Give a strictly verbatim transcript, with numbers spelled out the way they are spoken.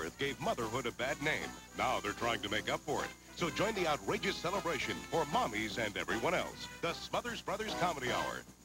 birth gave motherhood a bad name. Now they're trying to make up for it. So join the outrageous celebration for mommies and everyone else. The Smothers Brothers Comedy Hour.